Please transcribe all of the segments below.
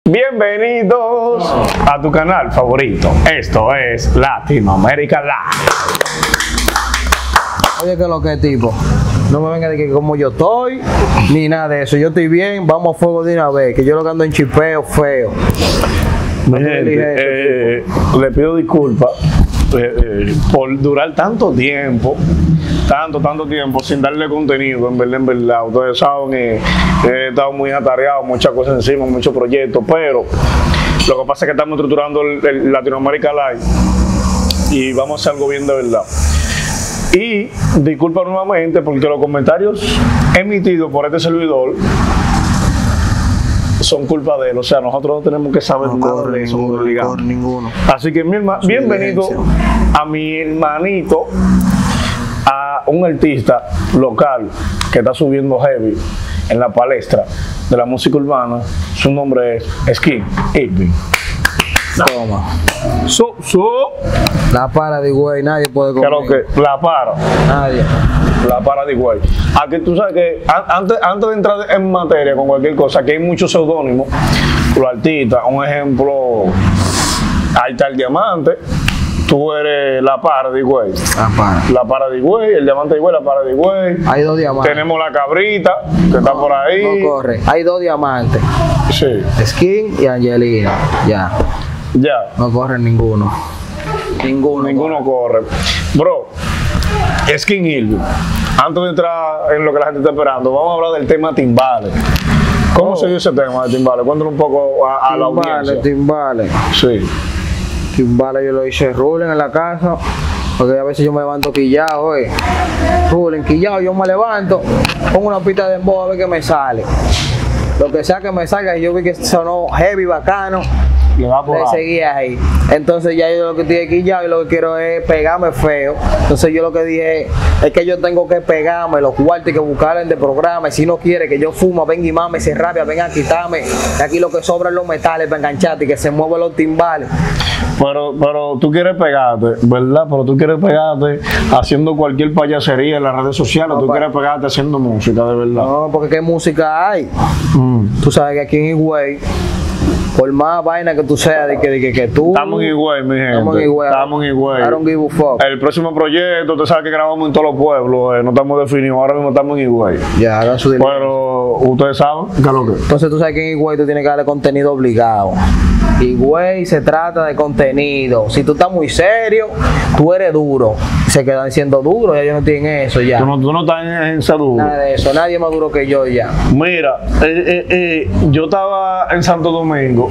Bienvenidos a tu canal favorito. Esto es Latinoamérica Live. Oye, que lo que tipo, no me venga de que como yo estoy, ni nada de eso. Yo estoy bien, vamos a fuego de una vez, que yo lo que ando en chipeo feo. Mi gente, le pido disculpas por durar tanto tiempo sin darle contenido, en verdad. Ustedes saben, he estado muy atareado, muchas cosas encima, muchos proyectos, pero lo que pasa es que estamos estructurando el Latinoamérica Live y vamos a hacer algo bien de verdad. Y disculpa nuevamente porque los comentarios emitidos por este servidor son culpa de él, o sea, nosotros no tenemos que saber nada de eso, ninguno. Así que bienvenido a mi hermanito, a un artista local que está subiendo heavy en la palestra de la música urbana. Su nombre es Skin Irving. Toma. La La para de güey, nadie puede comer. Creo que la para. Nadie. La para de güey. Aquí tú sabes que antes de entrar en materia con cualquier cosa, aquí hay muchos seudónimos, los artistas. Un ejemplo, ahí está el Diamante. Tú eres la para de güey. La para de güey, el Diamante de güey, la para de güey. Hay dos diamantes. Tenemos la Cabrita, que está por ahí. No corre. Hay dos diamantes. Sí. Skin y Angelina. Ya. No corren ninguno. Ninguno corre. Bro, Skin Irving. Antes de entrar en lo que la gente está esperando, vamos a hablar del tema timbales. ¿Cómo se dio ese tema de timbales? Cuéntale un poco a la audiencia. Timbales. Sí. Timbales yo lo hice ruling en la casa, porque a veces yo me levanto quillado, ruling, quillado, yo me levanto, pongo una pista de dembow a ver qué me sale. Lo que sea que me salga, y yo vi que sonó heavy, bacano, le seguí ahí. Entonces ya yo lo que estoy quillado y lo que quiero es pegarme feo. Entonces yo lo que dije es que yo tengo que pegarme los cuartos y que buscarle de programa. Y si no quiere que yo fuma, venga y mame, se rabia, venga a quitarme. De aquí lo que sobran los metales para engancharte y que se muevan los timbales. Pero tú quieres pegarte, ¿verdad? Pero tú quieres pegarte haciendo cualquier payasería en las redes sociales. No, tú quieres pegarte haciendo música, de verdad. No, porque ¿qué música hay? Tú sabes que aquí en Higüey, por más vaina que tú seas, de que tú... Estamos en Higüey, mi gente. Estamos en Higüey. I don't give a fuck. El próximo proyecto, tú sabes que grabamos en todos los pueblos, no estamos definidos, ahora mismo estamos en Higüey. Ya, hagan su dinero. Pero ustedes saben qué es lo que es. Entonces tú sabes que en Higüey tú tienes que darle contenido obligado. Higüey se trata de contenido. Si tú estás muy serio, tú eres duro. Se quedan siendo duros, ya ellos no tienen eso ya. Tú no estás en ser duro. Nada de eso, nadie más duro que yo ya. Mira, yo estaba en Santo Domingo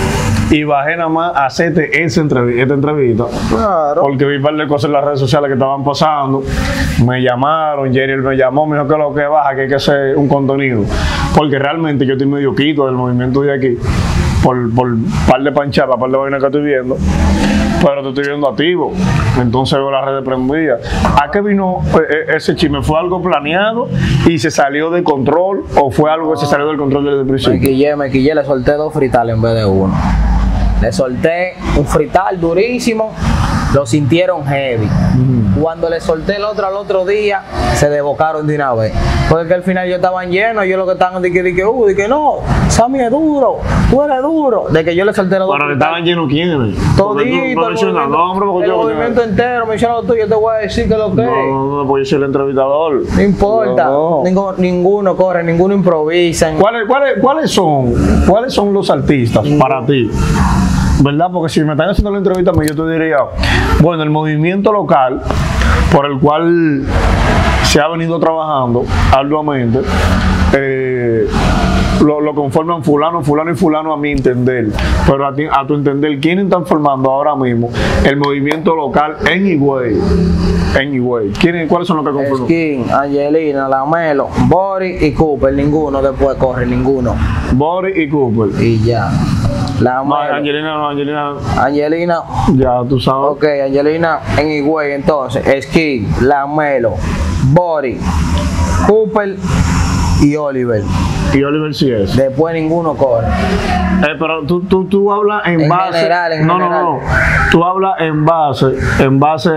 y bajé nada más a hacerte esta entrevista. Claro. Porque vi un par de cosas en las redes sociales que estaban pasando. Me llamaron, Jerry me llamó, me dijo que lo que baja, que hay que hacer un contenido. Porque realmente yo estoy medio quito del movimiento de aquí. Por par de panchadas, par de vainas que estoy viendo. Pero te estoy viendo activo. Entonces veo las redes prendidas. ¿A qué vino ese chisme? ¿Fue algo planeado y se salió de control? ¿O fue algo que se salió del control desde el principio? Me quillé, le solté 2 fritales en vez de 1. Le solté un frital durísimo, lo sintieron heavy. Cuando le solté el otro al otro día, se desbocaron de una vez. Porque al final yo estaban llenos, yo lo que estaban dije no, Sammy es duro, tú eres duro. De que yo le solté los dos. Pero estaban llenos quiénes? Todito, el movimiento entero, mencionado tú, yo te voy a decir que lo que es. No, pues yo soy el entrevistador. No importa, ninguno corre, ninguno improvisa. ¿Cuáles son los artistas para ti? ¿Verdad? Porque si me están haciendo la entrevista, yo te diría, bueno, el movimiento local por el cual se ha venido trabajando arduamente, lo conforman fulano y fulano a mi entender. Pero a tu entender, ¿quiénes están formando ahora mismo el movimiento local en Higüey? ¿Cuáles son los que conforman? Skin, Angelina, Lamelo, Boris y Cooper. Ninguno después corre, ninguno. Boris y Cooper. Y ya. Angelina. Ya, tú sabes. Ok, Angelina en Higüey, entonces. Skin, Lamelo, Boris, Cooper y Oliver. Y Oliver sí es. Después ninguno corre. Pero tú hablas en base. General, en no, general. no. Tú hablas en base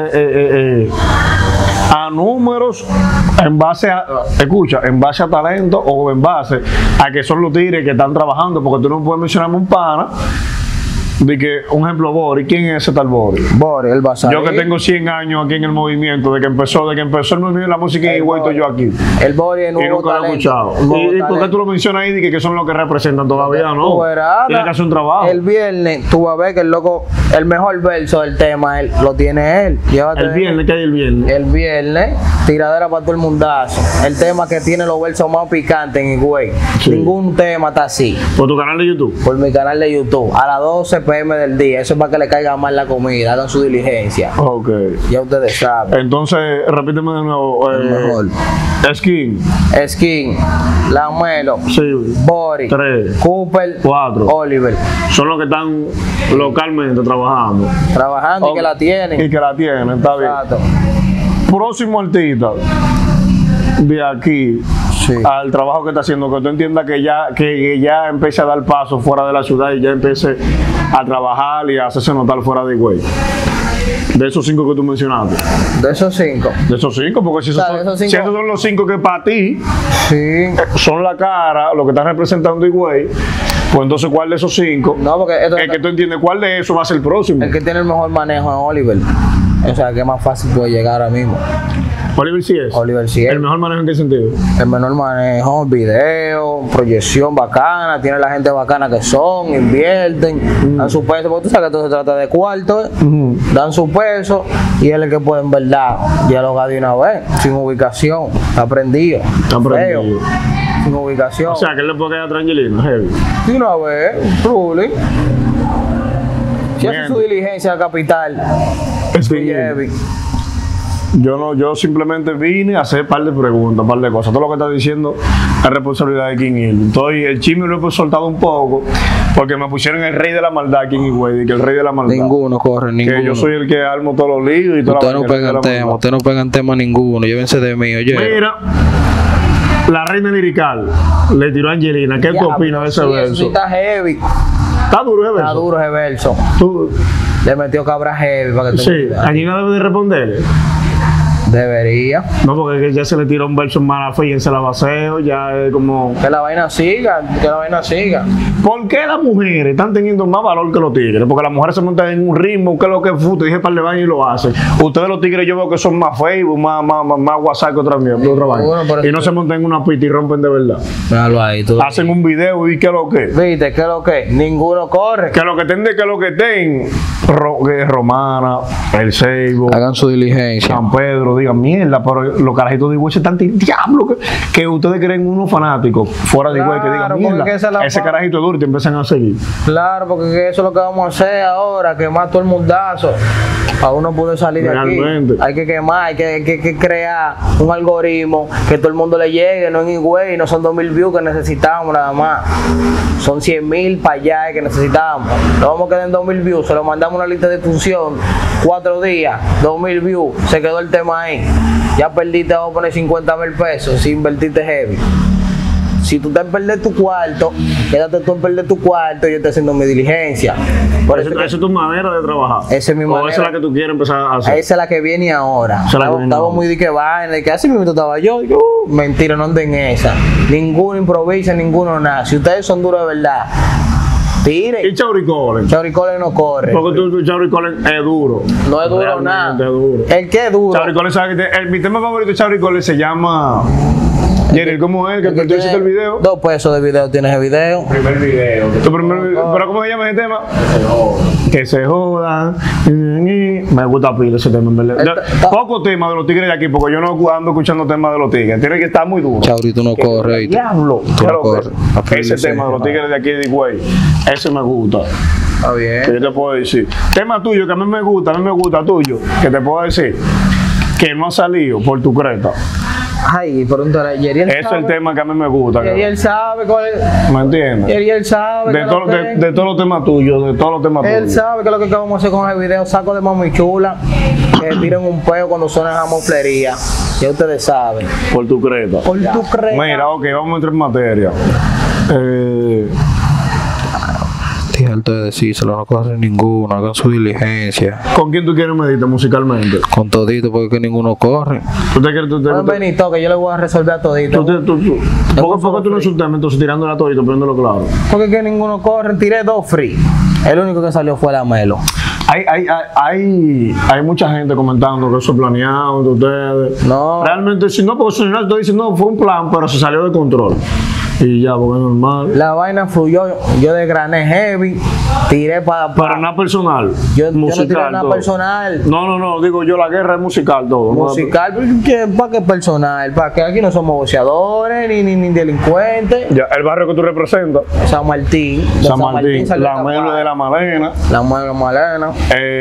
a números, en base a, escucha, en base a talento o en base a que son los tigres que están trabajando, porque tú no puedes mencionarme un pana. De que, un ejemplo, Boris, ¿quién es ese tal Boris? Boris, él va a salir. Yo que tengo 100 años aquí en el movimiento, de que empezó el movimiento de la música y vuelto yo aquí. El Boris es Y nuevo nunca lo he talento. escuchado. ¿Y por qué tú lo mencionas ahí? De que son los que representan todavía, Tú no? verás, Tiene que hacer un trabajo. El viernes tú vas a ver que el loco, el mejor verso del tema, él, lo tiene él. Llévate El de- viernes, ¿qué hay el viernes? El viernes, tiradera para todo el mundazo. El tema que tiene los versos más picantes en Higüey. Sí. Ningún tema está así. Por tu canal de YouTube. Por mi canal de YouTube, a las 12 p.m. del día. Eso es para que le caiga mal la comida, hagan su diligencia. Ok. Ya ustedes saben. Entonces, repíteme de nuevo. El mejor. Skin. Skin, Lamelo, Sí. Boris, 3, Cooper, 4. Oliver. Son los que están localmente trabajando. Trabajando y que la Y tienen. que la tienen, está bien. Exacto. Próximo artista de aquí Sí. al trabajo que está haciendo, que tú entiendas que ya empiece a dar paso fuera de la ciudad y ya empiece a trabajar y a hacerse notar fuera de Higüey. De esos 5 que tú mencionaste. De esos 5. De esos 5, porque si esos, O sea, de esos si cinco- esos son los 5 que para ti Sí. son la cara, lo que están representando Higüey, pues entonces ¿cuál de esos 5? No, porque esto- Es que tú entiendes cuál de esos va a ser el próximo. el que tiene el mejor manejo es Oliver. O sea, que más fácil puede llegar ahora mismo. Oliver sí es. Oliver sí es. ¿El mejor manejo en qué sentido? El menor manejo, video, proyección bacana, tiene la gente bacana que son, invierten, dan su peso, porque tú sabes que todo se trata de cuarto, dan su peso y él es el que puede en verdad dialogar de una vez, sin ubicación, está prendido, Está prendido. feo, sin ubicación. O sea, que él le puede quedar tranquilino, heavy. de una vez, truly. Si hace Bien. su diligencia al capital, Sí. heavy. Yo simplemente vine a hacer un par de preguntas, un par de cosas. Todo lo que está diciendo es responsabilidad de King Hill. Entonces, el chisme lo he soltado un poco porque me pusieron el rey de la maldad aquí en Higüey, que el rey de la maldad. Ninguno corre, ninguno. Que yo soy el que armo todos los líos y toda Ustedes la no vaina, el rey de pegan la tema, maldad. ustedes no pegan tema ninguno, llévense de mí, oye. Mira, la reina lirical le tiró a Angelina. ¿Qué tú opinas de ese Sí, eso sí verso? está heavy, ¿Está duro ese está verso? duro ese verso. Tú- Le metió cabra heavy para que tú sí, veas. Angelina debe de responderle. Debería. No, porque ya se le tiró un verso en mala fe y en se la baseo, ya es como... Que la vaina siga, que la vaina siga. ¿Por qué las mujeres están teniendo más valor que los tigres? Porque las mujeres se montan en un ritmo, que es lo que es te dije para el baño y lo hacen. Ustedes los tigres yo veo que son más Facebook, más WhatsApp que otra mierda, otra vaina. Bueno, pero Y no se montan en una pista y rompen de verdad. Míralo ahí, tú. Hacen un video y qué es lo que. ¿Viste? ¿Qué es lo que? Ninguno corre. Que lo que estén, que lo que estén. Que Romana, El Seibo, Hagan su diligencia. San Pedro, digan mierda, pero los carajitos de Higüey se están diablo que ustedes creen unos fanáticos fuera de Higüey que digan Claro, mierda. porque esa es la Ese pa- carajito es duro y te empiezan a seguir. Claro, porque eso es lo que vamos a hacer ahora, quemar todo el mundazo. Para uno poder salir de Realmente. aquí. Hay que quemar, hay que crear un algoritmo que todo el mundo le llegue, no en Higüey, no son 2,000 views que necesitamos nada más. Son 100,000 para allá que necesitamos. Lo vamos a quedar en 2,000 views, se lo mandamos una lista de difusión, 4 días, 2,000 views, se quedó el tema ahí. Ya perdiste, vamos a poner 50,000 pesos si invertiste heavy. Si tú estás en perder tu cuarto, quédate tú en perder tu cuarto y yo estoy haciendo mi diligencia. Por eso Esa que es tu manera de trabajar. Esa es mi O manera. esa es la que tú quieres empezar a hacer. esa es la que viene ahora. Esa es la que viene Estaba ahora. muy de que vaina, de que así mismo estaba yo. Mentira, no anden en esa. Ninguno improvisa, ninguno nada. Si ustedes son duros de verdad, Y tiren. Chauri Colen. Chauri Colen no corre. Porque tú Chauri Colen es duro. No es duro Realmente nada. es duro. El que es duro. Chauri Colen sabe que mi tema favorito de Chauri Colen se llama. Jerry, ¿cómo es? Que el que tú hiciste el tiene video. 2 pesos de video tienes el video. Primer video. Pero ¿cómo se llama ese tema? Que se jodan. Me gusta pila ese tema, en verdad. Poco tema de los tigres de aquí, porque yo no ando escuchando temas de los tigres. Tiene que estar muy duro. Chauri, tú no corres. ¿oíste? Diablo. Tú no Claro, corres. ese tema de los tigres de aquí de Higüey, ese me gusta. Está bien. Que yo te puedo decir. Tema tuyo que a mí me gusta tuyo, que te puedo decir que no ha salido por tu creta. Ay, pregúntale a Yeriel. Ese es el tema que a mí me gusta. Yeriel sabe cuál es. ¿Me entiendes? Yeriel sabe. De, que todo- lo que- de todos los temas tuyos, de todos los temas Él tuyos. sabe que lo que vamos a hacer con el video, saco de mami chula, que tiren un peo cuando suena jamoflería. Ya ustedes saben. Por tu creta. Por tu creta. Mira, ok, vamos a entrar en materia. Estoy alto de decírselo, no cogen ninguno, hagan su diligencia. ¿Con quién tú quieres meditar musicalmente? Con todito, porque ninguno corre. ¿Tú te quieres? No, Benito, que yo le voy a resolver a todito. ¿Por qué tú no insultas entonces tirándole a todito, poniéndolo claro? Porque que ninguno corre, tiré 2 free. El único que salió fue la Melo. Hay mucha gente comentando que eso es planeado de ustedes. No. Realmente, si no, porque Soñar estoy diciendo fue un plan, pero se salió de control. Y ya, porque es normal. La vaina fluyó, yo desgrané heavy, tiré para... Pero nada personal. Yo no musical, tiré nada todo. personal. No, digo yo, la guerra es musical todo. Musical, ¿para qué personal? ¿Para qué? Aquí no somos boxeadores ni delincuentes. Ya, el barrio que tú representas. San Martín. De San Martín, salió la Melo de la Malena. La Melo Malena.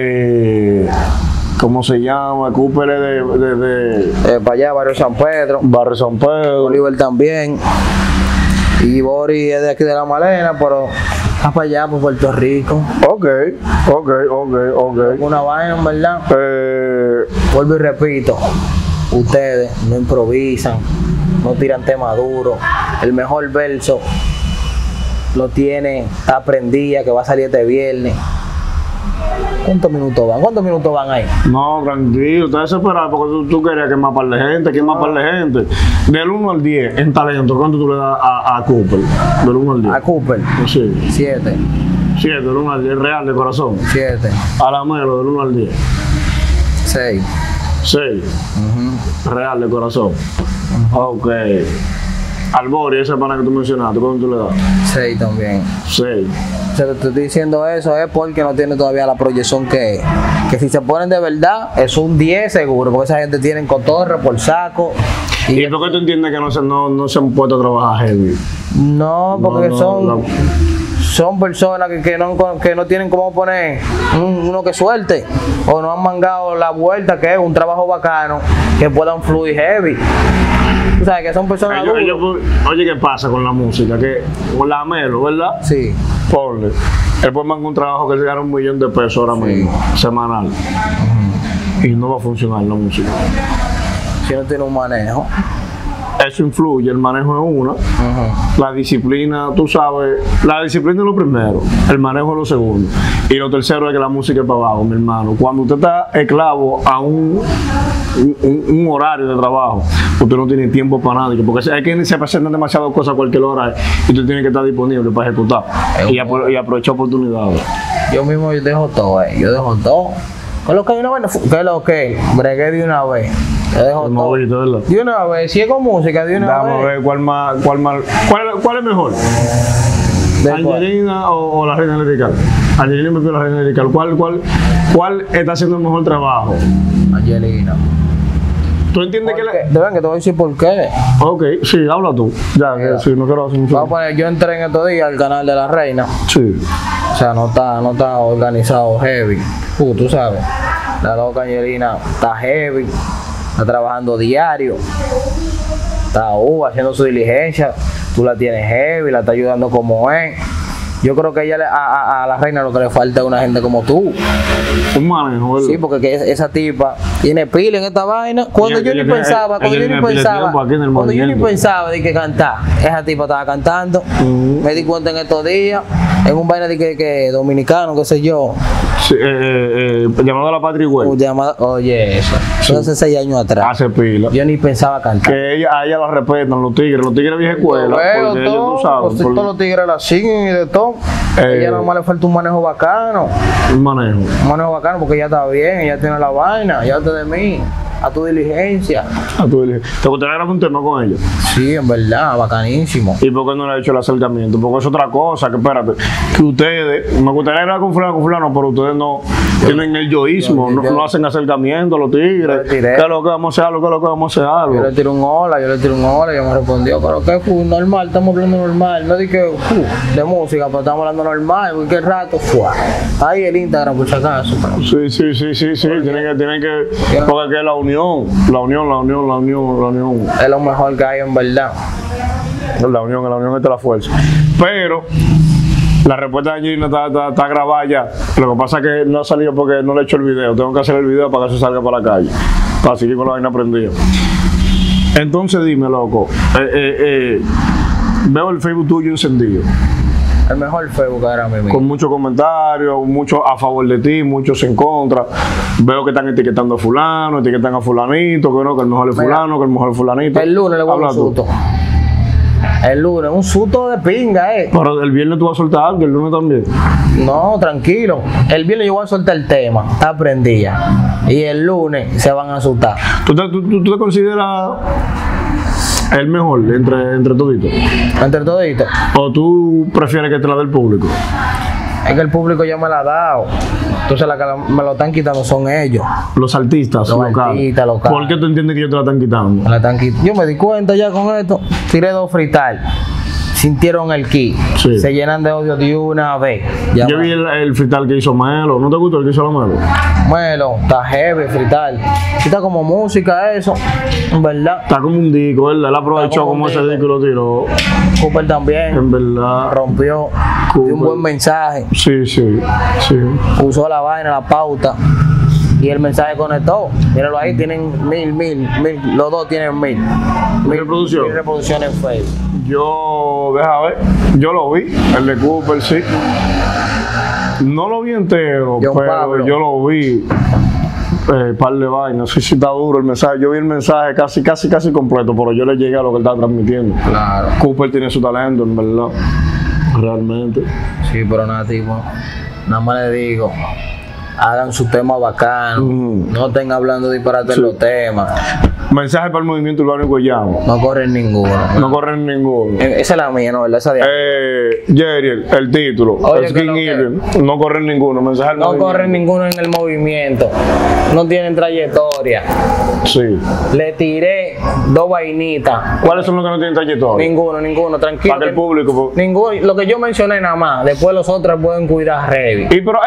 ¿Cómo se llama? Cúpere de Para allá, Barrio San Pedro. Barrio San Pedro. Oliver también. Y Boris es de aquí de la Malena, pero está para allá, por Puerto Rico. Ok. Una vaina, en verdad. Vuelvo y repito, ustedes no improvisan, no tiran tema duro. El mejor verso lo tiene aprendida, que va a salir este viernes. ¿Cuántos minutos van? ¿Cuántos minutos van ahí? No, tranquilo, estás desesperado porque tú querías que más par de gente, que más par de gente. Del 1 al 10 en talento, ¿cuánto tú le das a Cooper? Del 1 al 10. A Cooper. Sí. 7. 7, del 1 al 10, real de corazón. 7. A la Melo, del 1 al 10. 6. 6. Real de corazón. Ok. Al Boris, ese pana que tú mencionaste, ¿cuánto tú le das? 6 también. 6. O sea, te estoy diciendo eso es porque no tiene todavía la proyección que si se ponen de verdad es un 10 seguro, porque esa gente tiene cotorra por saco. ¿Y por qué tú entiendes que no se han puesto a trabajar heavy? No, porque son personas que no tienen cómo poner uno que suelte o no han mangado la vuelta, que es un trabajo bacano, que puedan fluir heavy. Tú sabes que son personas oye, ¿qué pasa con la música? Que con la Melo, ¿verdad? Sí. Ponle. Él puede mandar un trabajo que le gana $1 millón de pesos ahora mismo, semanal. Y no va a funcionar la música. Si no tiene un manejo. Eso influye, el manejo es una. La disciplina, tú sabes, la disciplina es lo primero, el manejo es lo segundo. Y lo tercero es que la música es para abajo, mi hermano. Cuando usted está esclavo a un horario de trabajo, usted no tiene tiempo para nada, porque hay que se presentan demasiadas cosas a cualquier hora y usted tiene que estar disponible para ejecutar y aprovechar oportunidades. Yo mismo dejo todo, yo dejo todo. ¿Qué es lo que hay una vez? ¿Qué es lo que? Bregué de una vez. Yo dejo todo. De una vez, si es con música, de una vez. Vamos a ver cuál es mejor. ¿Angelina o la Reina Lirical? Angelina me pidió la Reina Lirical. ¿Cuál está haciendo el mejor trabajo? Angelina. ¿Tú entiendes que Deben que te voy a decir por qué. Ok, sí, habla tú. Ya, sí, no quiero hacer mucho. Vamos a poner, yo entré en estos días al canal de la Reina. Sí. O sea, no está organizado heavy. Tú sabes. La loca Angelina está heavy. Está trabajando diario. Está haciendo su diligencia. Tú la tienes heavy, la está ayudando como es. Yo creo que ella a la Reina lo que le falta es una gente como tú. Un manejo, ¿verdad? Sí, porque esa tipa tiene pila en esta vaina. Cuando yo ni pensaba de que cantar, esa tipa estaba cantando. Me di cuenta en estos días, en un vaina de que dominicano, qué sé yo. Sí, llamado a la Patria Güey. Oye, eso. Sí. Hace 6 años atrás. Hace pila. Yo ni pensaba cantar. Que a ella la respetan los tigres vieja escuela. Porque ellos, tú sabes. Todos los tigres la siguen y de todo. A ella nomás le falta un manejo bacano. Un manejo bacano porque ella está bien, ella tiene la vaina, ya te de mí. A tu diligencia. ¿Te gustaría grabar un tema con ella? Sí, en verdad, bacanísimo. ¿Y por qué no le ha hecho el acercamiento? Porque es otra cosa, que espérate, que ustedes, me gustaría grabar con fulano, pero ustedes no tienen el yoísmo, no hacen acercamiento a los tigres. ¿Qué es lo que vamos a hacer algo? Yo le tiré un hola, y me respondió, pero que fue normal, estamos hablando normal. No dije de música, pero estamos hablando normal, porque qué rato fue. Ahí el Instagram, por si acaso. Sí, tienen que, porque es la unión. La unión. Es lo mejor que hay en verdad. La unión es la fuerza. Pero la respuesta de Angelina está grabada ya. Lo que pasa es que no ha salido porque no le he hecho el video. Tengo que hacer el video para que se salga para la calle. Para seguir con la vaina prendida. Entonces dime, loco, veo el Facebook tuyo encendido, El mejor Facebook ahora mismo. con muchos comentarios, muchos a favor de ti, muchos en contra. Veo que están etiquetando a fulano, etiquetan a fulanito, que no, que el mejor es fulano, que el mejor es fulanito. El lunes le voy a dar Habla un tú. susto. El lunes, un susto de pinga, Pero el viernes tú vas a soltar algo, el lunes también. No, tranquilo. El viernes yo voy a soltar el tema, está prendida. Y el lunes se van a asustar. ¿Tú te consideras el mejor entre toditos? Entre toditos. ¿O tú prefieres que te la dé el público? Es que el público ya me la ha dado. Entonces la que me lo están quitando son ellos. Los artistas Los locales. artistas locales. ¿Por qué tú entiendes que ellos te la están quitando? Me la están quitando. Yo me di cuenta ya con esto. Tiré 2 freestyle. Sintieron el ki. Sí. Se llenan de odio de una vez. Ya Yo vi el freestyle que hizo Melo. ¿No te gustó el que hizo la Melo? Melo, está heavy freestyle. Está como música eso. En verdad. Está como un disco, él aprovechó como como un ese disco. disco y lo tiró. Cooper también. En verdad. Rompió. Dio un buen mensaje. Sí. Usó la vaina, la pauta. Y el mensaje conectó. Míralo ahí, tienen 1000. Los dos tienen 1000. 1000 reproducciones. 1000 reproducciones en Facebook. Deja ver, yo lo vi, el de Cooper, sí. No lo vi entero, John pero Pablo. yo lo vi. Par de vainas, no sé si está duro el mensaje. Yo vi el mensaje casi completo, pero yo le llegué a lo que él estaba transmitiendo. Claro. Cooper tiene su talento, en verdad. Realmente. Sí, pero nada, tipo. Nada más le digo. Hagan su tema bacano. No estén hablando disparate en los temas. Mensaje para el movimiento urbano y Guayamo. No corren ninguno. No corren ninguno. Esa es la mía, ¿no? ¿Verdad? Esa de ahí. Jerry, el título. Oye, Skin que lo que- Irving. No corren ninguno. Mensaje al No movimiento. corren ninguno en el movimiento. No tienen trayectoria. Sí. Le tiré 2 vainitas. ¿Cuáles son los que no tienen trayectoria? Ninguno, tranquilo. Para que el público. Ninguno, lo que yo mencioné nada más. Después los otros pueden cuidar heavy. Y pero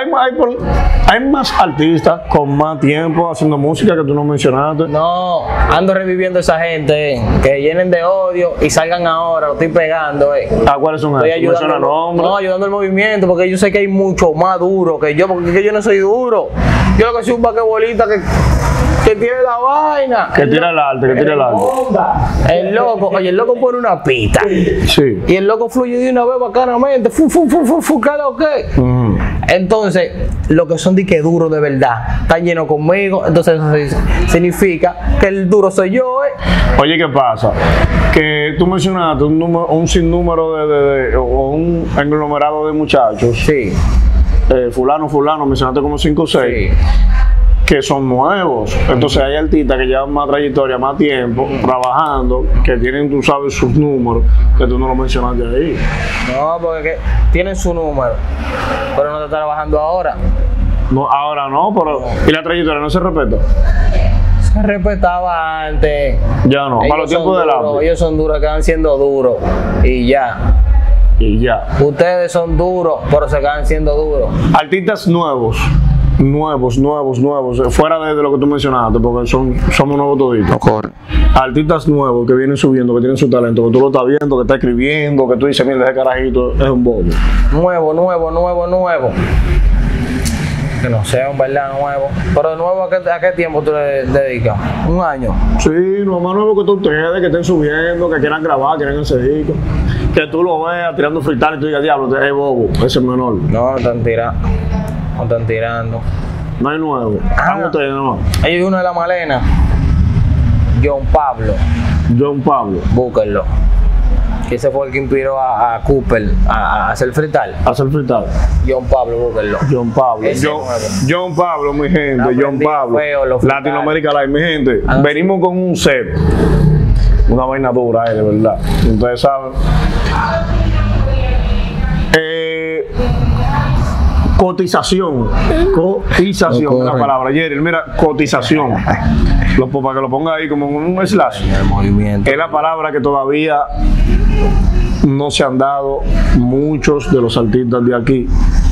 hay más artistas con más tiempo haciendo música que tú no mencionaste. No, ando reviviendo a esa gente, que llenen de odio y salgan ahora, lo estoy pegando. ¿Cuáles son Estoy esos? ayudando, Menciona nombres. no, ayudando al movimiento, porque yo sé que hay mucho más duro que yo, porque es que yo no soy duro. Yo lo que soy un basquetbolista que tiene la vaina. Que tira el arte, que tira el arte. El loco, oye, el loco pone una pista. Sí. Y el loco fluye de una vez bacanamente. ¿Qué lo que? Ujú. Entonces, los que son de que duros de verdad, están llenos conmigo. Entonces, eso significa que el duro soy yo, Oye, ¿qué pasa? Que tú mencionaste un sinnúmero o un aglomerado de muchachos. Sí. Fulano, mencionaste como 5 o 6. Sí. Que son nuevos. Entonces hay artistas que llevan más trayectoria, más tiempo trabajando, que tienen, tú sabes, sus números, que tú no lo mencionaste ahí. No, porque tienen su número, pero no está trabajando ahora. No, ahora no, pero ¿y la trayectoria no se respeta? Se respetaba antes. Ya no, para los Ellos son tiempos del duros, hambre. ellos son duros, quedan siendo duros y ya. Y ya. Ustedes son duros, pero se quedan siendo duros. Artistas nuevos, fuera de lo que tú mencionaste, porque somos nuevos toditos. corre. Artistas nuevos que vienen subiendo, que tienen su talento, que tú lo estás viendo, que está escribiendo, que tú dices, mira, ese carajito es un bobo. Nuevo. Que no sea un verdad nuevo. Pero nuevo, ¿a qué tiempo tú le dedicas? ¿Un año? Sí, no más nuevo que tú ustedes, que estén subiendo, que quieran grabar, quieran ese disco. Que tú lo veas tirando freestyle y tú digas, diablo, es bobo, ese es menor. No están tirando. No están tirando. No hay nuevo. Están ustedes nomás. Hay uno de La Malena. John Pablo. John Pablo. Búsquenlo. Que ese fue el que inspiró a Cooper a hacer freestyle. Hacer freestyle. John Pablo, búsquenlo. John Pablo. Ese nuevo. John Pablo, mi gente. La John aprendí Pablo. feo, los freestyle. Latinoamérica Live, mi gente. Ah, Venimos con un set. Una vaina dura, de verdad. Ustedes saben. Cotización. Cotización es la palabra. Jerry, mira, cotización. Para que lo ponga ahí como un slash. El movimiento. Es la palabra que todavía no se han dado muchos de los artistas de aquí.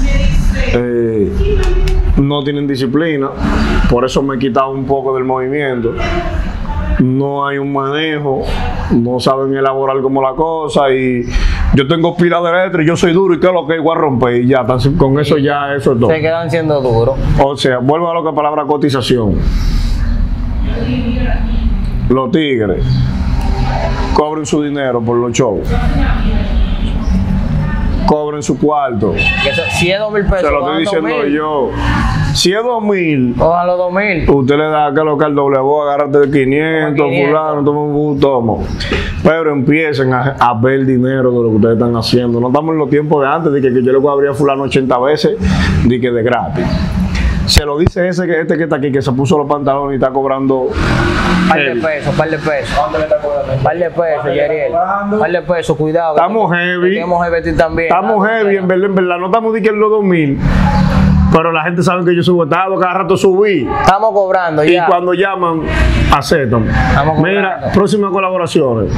No tienen disciplina, por eso me he quitado un poco del movimiento. No hay un manejo, no saben elaborar como la cosa y yo tengo pila de letras y yo soy duro y todo lo que igual romper y ya, con eso ya, eso es todo. Se quedan siendo duros. O sea, vuelvo a lo que es palabra cotización. Los tigres cobren su dinero por los shows. Cobren su cuarto. Si es 2.000 pesos, Se lo estoy diciendo yo. Si es 2.000, ojalá 2.000. usted le da que local doble voz, agárrate de 500, fulano, toma. Pero empiecen a ver dinero de lo que ustedes están haciendo. No estamos en los tiempos de antes, de que yo le voy a abrir a fulano 80 veces, de que de gratis. Se lo dice este que está aquí, que se puso los pantalones y está cobrando. Par de pesos. ¿Dónde me está cobrando? Par de pesos, Yeriel. Par de pesos, cuidado. Estamos heavy. Estamos heavy también. Estamos heavy, en verdad. No estamos diciendo los 2.000. Pero la gente sabe que yo subo estado, cada rato subí. Estamos cobrando ya. Y cuando llaman, aceptan. Mira, próximas colaboraciones.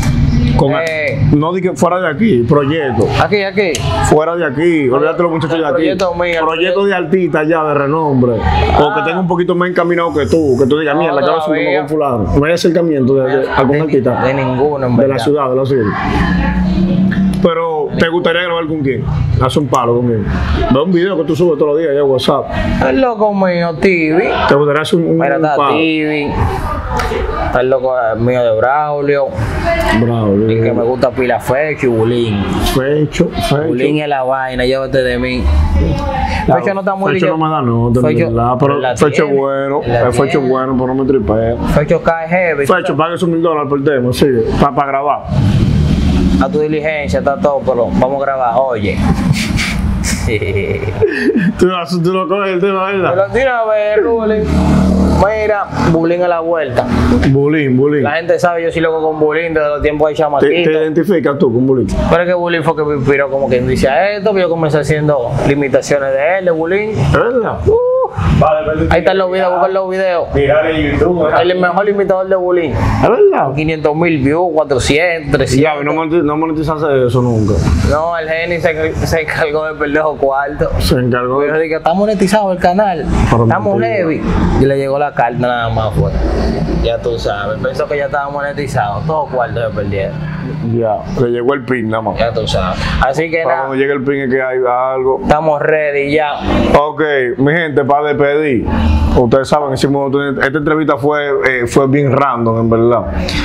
No di que fuera de aquí, proyecto. Aquí. Fuera de aquí, olvídate los muchachos de aquí. Proyecto de artista ya de renombre. O que tenga un poquito más encaminado que tú digas, mira, la cabeza como con fulano. No hay acercamiento de algún artista. De ninguno, en de la ciudad, de la ciudad. Pero, ¿te gustaría grabar con quién? Haz un palo con quién. Ve un video que tú subes todos los días ya a WhatsApp. El loco mío, TV. ¿Te gustaría hacer un Mira, está palo? TV. Está el loco mío de Braulio. Braulio. Y que me gusta pila Fecho y Bulín. Fecho. Bulín es la vaina, llévate de mí. Fecho no está muy Fecho no me da nota, verdad. Pero Fecho es bueno. Fecho es bueno, pero no me tripea. Fecho cae heavy. Fecho, pague esos $1,000 por tema, sí. Para grabar. A tu diligencia, está todo, pero vamos a grabar, oye. Tú lo coges el tema, ¿verdad? Pero tira a ver, Bulín. Mira, Bulín a la vuelta. Bulín. La gente sabe, yo soy loco con Bulín desde los tiempos de chamaquito. ¿Te identificas tú con Bulín? Pero es que Bulín fue que me inspiró como quien dice a esto, yo comencé haciendo limitaciones de él, de Bulín. ¿Es verdad? Vale, Ahí están los videos, buscan los videos. mirar en YouTube. ¿Eh? El mejor imitador de Bulín. ¿Es verdad? 500,000 views, 400, 300. Ya, no monetizaste eso nunca. No, el Geni se encargó de perder los cuartos. Se encargó Yo de... dije, está monetizado el canal. Pero Estamos mentira. heavy. Y le llegó la carta nada más fuera. Ya tú sabes, pensó que ya estaba monetizado. Todos los cuartos se perdieron. Ya, le llegó el pin nada más. Ya tú sabes. Así que Para nada, cuando llegue el pin es que hay algo. estamos ready ya. Ok, mi gente, para despedir. Ustedes saben, hicimos, esta entrevista fue bien random, en verdad.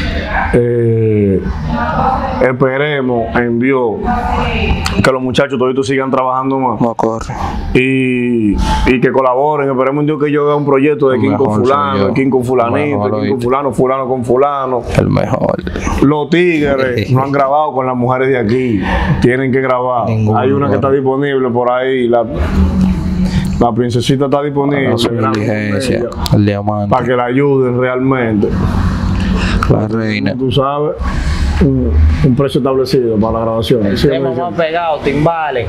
Esperemos en Dios que los muchachos toditos sigan trabajando más. No corre. Y que colaboren. Esperemos en Dios que yo vea un proyecto de King con fulano, de King con fulanito, de King con fulano, fulano con fulano. El mejor. Los tigres no han grabado con las mujeres de aquí. Tienen que grabar. Ninguno. Hay una que está disponible por ahí. La princesita está disponible. El diamante. Para que la ayuden realmente. La reina. Tú sabes, un precio establecido para la grabación. Sí, Hemos más pegado, timbales.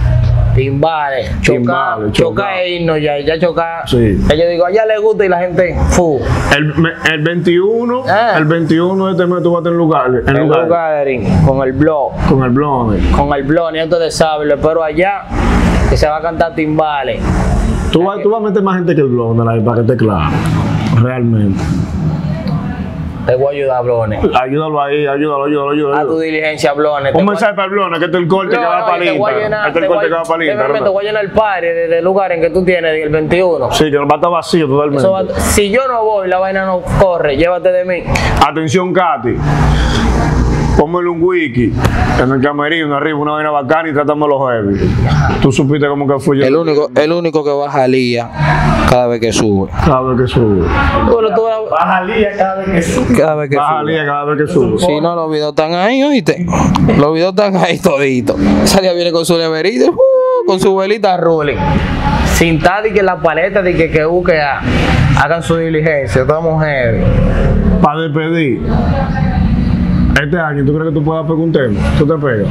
Chocar e irnos ya chocar. Sí. Yo digo, a ella le gusta y la gente, fu. El 21, el 21 de este mes tú vas a tener lugar. En gathering, con el blog. Con el blog. Y ustedes saben, lo espero allá, que se va a cantar timbales. Tú vas a meter más gente que el blog, para que esté claro. Realmente. Te voy a ayudar, Blones. Ayúdalo ahí, ayúdalo. A tu diligencia, Blones. Un mensaje para el Blones, que este es el corte que va para el Instagram. Este es el corte que va para el Instagram. Te voy a llenar el party de lugar en que tú tienes, el 21. Sí, que va a estar vacío totalmente. Si yo no voy, la vaina no corre, llévate de mí. Atención, Katy. Póngale un wiki en el camerino arriba, una vaina bacana y trátamelo heavy. Tú supiste cómo que fue yo. El único que baja lía cada vez que sube. Cada vez que sube. Baja lía cada vez que sube. Cada vez que Baja sube. lía cada vez que sube. Si no, los videos están ahí, oíste. Los videos están ahí toditos. Esa día viene con su neverita, con su velita rolling. Sin estar que la paleta de que hagan su diligencia. Estamos heavy. Para despedir. Este año, ¿tú crees que tú puedas pegar un tema? ¿Tú te pegas?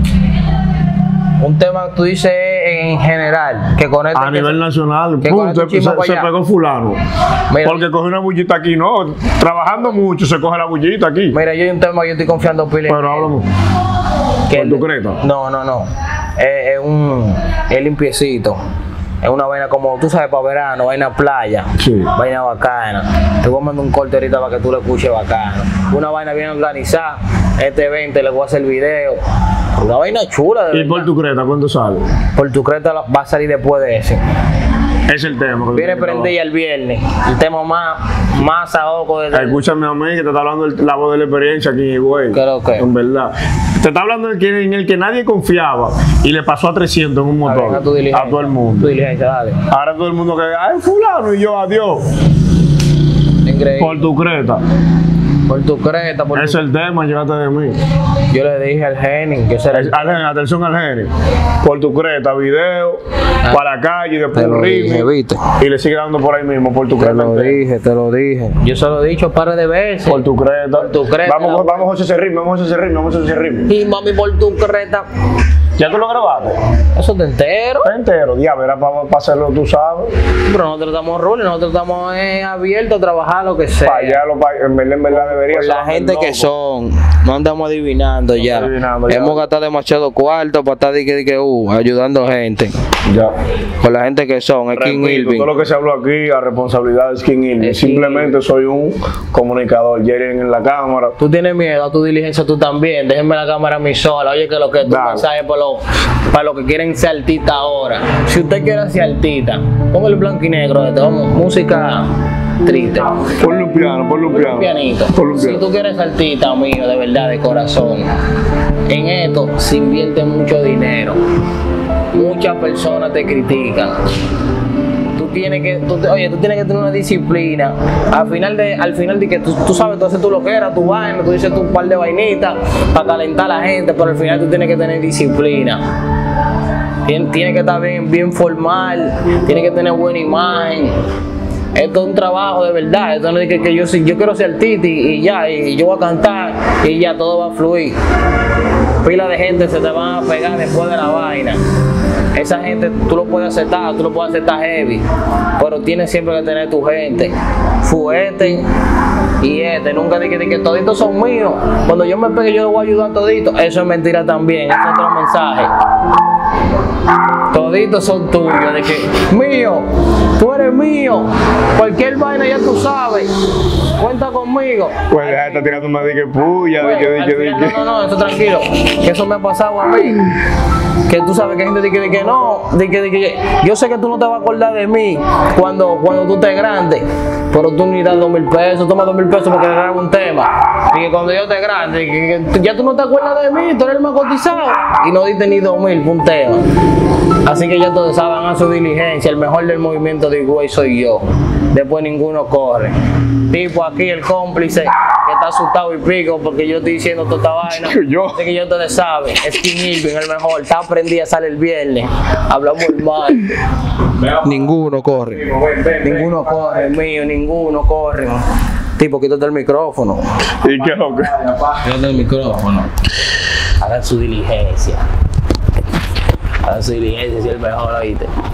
Un tema que tú dices en general, que conecta. A nivel nacional, que pum, conecta un chisme para se allá. pegó fulano. Mira. Porque coge una bullita aquí, no. Trabajando mucho, se coge la bullita aquí. Mira, yo hay un tema que yo estoy confiando pila. Pero háblame. ¿Con tu creta? No. Es limpiecito. Es una vaina como, tú sabes, para verano, vaina playa. Sí. Vaina bacana. Te voy a mandar un corte ahorita para que tú lo escuches bacano. Una vaina bien organizada. Este 20 le voy a hacer video. Una vaina chula. De ¿Y por tu creta cuánto sale? Por tu creta va a salir después de ese. Es el tema. Viene prendida el viernes. El tema más saoco de Escúchame a mí que te está hablando la voz de la experiencia aquí, güey. Claro que. En verdad. Te está hablando en el que nadie confiaba y le pasó a 300 en un motor. A todo el mundo. Tu diligencia, dale. Ahora todo el mundo que, ay, fulano, y yo, adiós. Increíble. Por tu creta. Por tu creta, por Ese es el tema, llévate de mí. Yo le dije al Genin que será Atención al genio. Por tu creta, video, para la calle, después te lo un dije, ritmo. ¿viste? Y le sigue dando por ahí mismo, por tu Te creta. lo dije, te lo dije. Yo se lo he dicho un par de veces. Por tu creta. Por tu creta. Vamos a hacer ese ritmo, vamos a hacer ese ritmo, vamos a hacer ese ritmo. Y mami, por tu creta. ¿Ya tú lo grabaste? Eso te entero. Está entero, diablo, era para hacerlo, tú sabes. Pero nosotros estamos rules, nosotros estamos abiertos a trabajar lo que sea. Para allá, en verdad debería Por ser. la gente que son, no andamos adivinando ya. adivinando ya. Hemos gastado demasiado cuarto para estar ayudando gente. Ya. Por la gente que son, es King Repito, Irving. todo lo que se habló aquí, a responsabilidad de King Irving. Es King Simplemente soy un comunicador. Jerry en la cámara. Tú tienes miedo a tu diligencia, tú también. Déjenme la cámara a mí sola. Oye, que lo que tú Dale. mensajes para los que quieren ser artistas ahora. Si usted quiere ser artista, póngale blanco y negro. Vamos, música triste. Ponle un piano, ponle un piano. Un pianito. Ponle un Si piano. tú quieres ser artista mío, de verdad, de corazón, en esto se invierte mucho dinero. Muchas personas te critican. Tú tienes que tener una disciplina. Al final de que tú sabes, tú haces tu loquera, tu vaina, tú dices tu par de vainitas para calentar a la gente, pero al final tú tienes que tener disciplina. Tiene que estar bien formal, tiene que tener buena imagen. Esto es un trabajo de verdad. Esto no es que yo quiero ser artista y ya, y yo voy a cantar y ya todo va a fluir. Pila de gente se te van a pegar después de la vaina. Esa gente tú lo puedes aceptar heavy, pero tienes siempre que tener tu gente. Fuete y nunca dije que toditos son míos. Cuando yo me pegue yo voy a ayudar a toditos. Eso es mentira también, ese es otro mensaje. Toditos son tuyos, de que mío, tú eres mío, cualquier vaina ya tú sabes, cuenta conmigo. Pues ya está tirando una de que puya, Bueno, al final, no, eso tranquilo, que eso me ha pasado a mí. Que tú sabes que hay gente dice que no, yo sé que tú no te vas a acordar de mí cuando tú estés grande, pero tú ni das 2,000 pesos, toma 2,000 pesos porque te grabo un tema. Y que cuando yo esté grande, que ya tú no te acuerdas de mí, tú eres el más cotizado y no diste ni 2,000 por un tema. Así que ya todos saben a su diligencia, el mejor del movimiento de Higüey soy yo. Después ninguno corre. Tipo aquí el cómplice que está asustado y pico porque yo estoy diciendo toda esta vaina. Yo. Así que ya ustedes saben, es King Irving el mejor. Está aprendido, sale el viernes. Hablamos mal. Ninguno corre. Ninguno corre, mío, ninguno corre. Tipo, quítate el micrófono. ¿Y qué es lo que? Quítate el micrófono. Hagan su diligencia. Hagan su diligencia, si es el mejor, oíste.